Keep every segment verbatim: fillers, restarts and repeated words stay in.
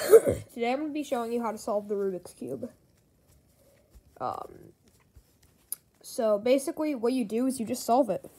Today I'm going to be showing you how to solve the Rubik's Cube. Um, so basically what you do is you just solve it.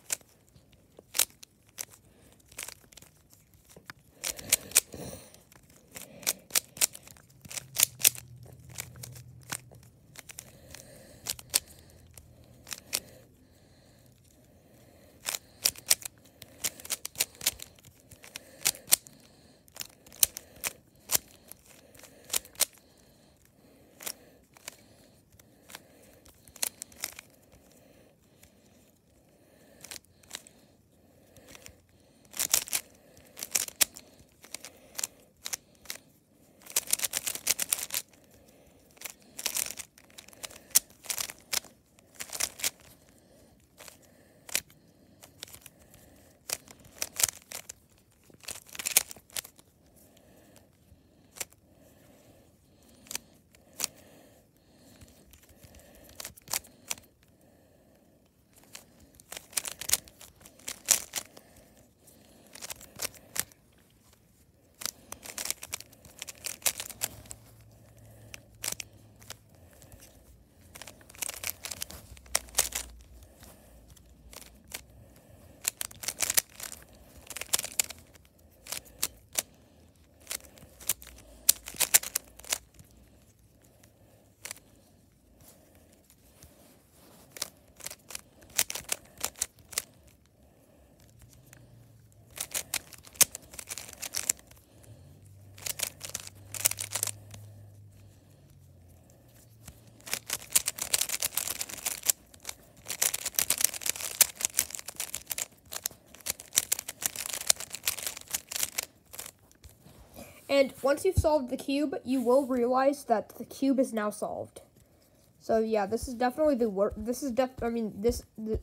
And once you've solved the cube, you will realize that the cube is now solved. So yeah, this is definitely the worst. This is def. I mean, this the,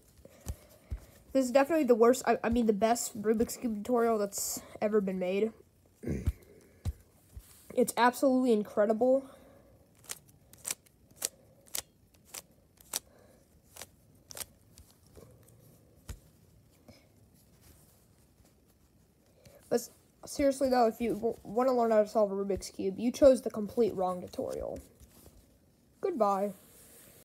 this is definitely the worst. I, I mean, the best Rubik's Cube tutorial that's ever been made. It's absolutely incredible. But seriously though, if you want to learn how to solve a Rubik's Cube, you chose the complete wrong tutorial. Goodbye.